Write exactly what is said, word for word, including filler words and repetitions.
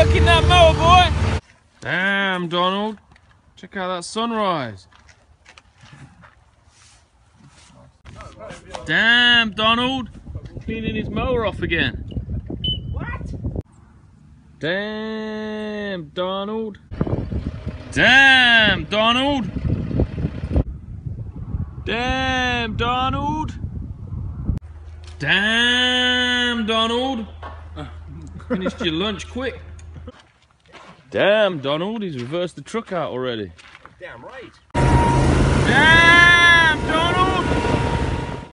working that mower, boy. Damn, Donald. Check out that sunrise. Damn, Donald. Cleaning his mower off again. What? Damn, Donald. Damn, Donald. Damn, Donald. Damn, Donald. Finished your lunch quick. Damn, Donald, he's reversed the truck out already. Damn right. Damn!